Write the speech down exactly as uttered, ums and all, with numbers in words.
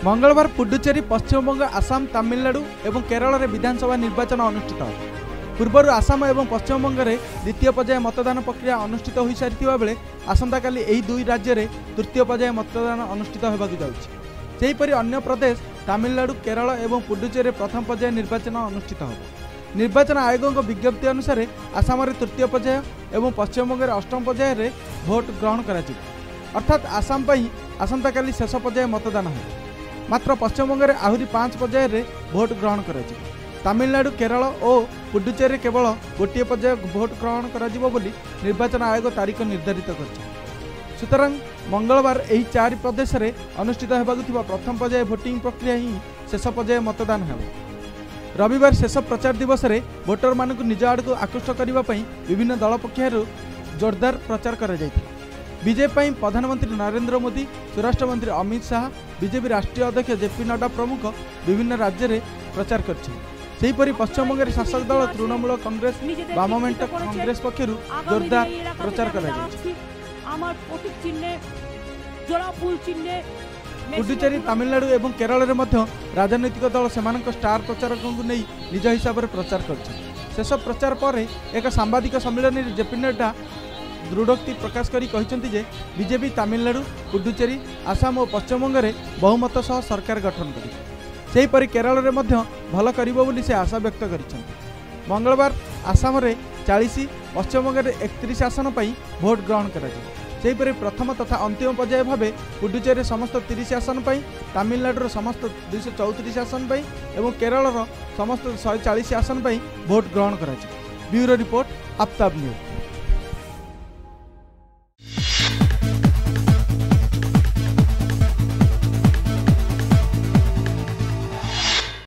मंगलवार पुडुचेरी, पश्चिमबंग, आसाम, तमिलनाडु और केरल में विधानसभा निर्वाचन अनुष्ठित हो। पूर्वर आसाम और पश्चिमबंग में द्वितीय पर्याय मतदान प्रक्रिया अनुष्ठित हो सारी बेले आसंता काली एही दुई राज्य में तृतीय पर्याय मतदान अनुष्ठित होगाकू जाउछि। सेहीपरि अन्य प्रदेश तमिलनाडु, केरल और पुडुचेरी प्रथम पर्याय निर्वाचन अनुष्ठित हो। निर्वाचन आयोगों विज्ञप्ति अनुसार आसाम में तृतीय पर्याय और पश्चिमबंग में अष्टम पर्याय में भोट ग्रहण कर अर्थात आसाम आसंता काली शेष पर्याय मतदान हो। मात्र पश्चिमबंग में आहरी पांच पर्याय में भोट ग्रहण कर तमिलनाडु, केरल और पुडुचेरी केवल गोटे पर्याय भोट ग्रहण कर निर्वाचन आयोग तारीख निर्धारित कर। सुतरां मंगलवार यही चार प्रदेश में अनुष्ठित होगा प्रथम पर्याय भोटिंग प्रक्रिया ही शेष पर्याय मतदान हो। रविवार शेष प्रचार दिवस में भोटर मानक निज आड़ को आकृष्ट करने विभिन्न दल पक्षर जोरदार प्रचार कर बीजेपी प्रधानमंत्री नरेंद्र मोदी, स्वराष्ट्र मंत्री अमित शाह, बीजेपी राष्ट्रीय अध्यक्ष जेपी नड्डा प्रमुख विभिन्न राज्य में प्रचार कर पश्चिमबंग में शासक दल तृणमूल कांग्रेस, वाममेंट कांग्रेस पक्षर जोरदार प्रचार कर पुडुचेरी, तमिलनाडु और केरल में राजनैतिक दल सेमानक स्टार प्रचारकों को नहीं निज हिसाब से प्रचार कर शेष प्रचार पर एक सांबादिक सम्मेलन में जेपी नड्डा दृढ़ोक्ति प्रकाश करी कहते जे बीजेपी तमिलनाडु, पुडुचेरी, आसाम और पश्चिमबंग में बहुमत सह सरकार गठन कर केरल में भल कर से आशा व्यक्त कर। मंगलवार आसाम में चालीस, पश्चिमबंग में एकतीस आसन पर भोट ग्रहण कर प्रथम तथा अंतिम पर्याय भाव पुडुचेरी समस्त तीस आसन पर, तमिलनाडुर समस्त दुईश चौतीस आसन पर और केरल समस्त शहे चालीस आसन पर भोट ग्रहण कर। Bureau report, Aftab news.